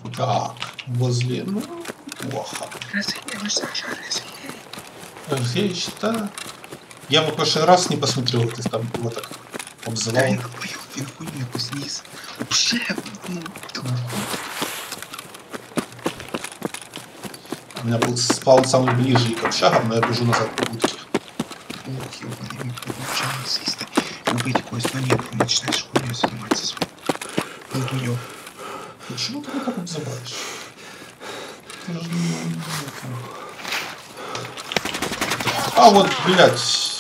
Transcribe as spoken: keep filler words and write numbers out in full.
Так, возле... Ну, плохо. Разъедешь, да. Я в прошлый раз не посмотрел, ты там его так обзывал. Да, він хуйню, він хуйню якусь ніс. Вообще, ну, так... У меня был спаун самый ближе к общагам, но я бежу назад по будке. Ох, ёбаный, мог получается, если убить какую-то планету, начинаешь хуйней заниматься своей. Колдунёв. Почему ты меня так обзываешь? Ты же не... А вот, блядь.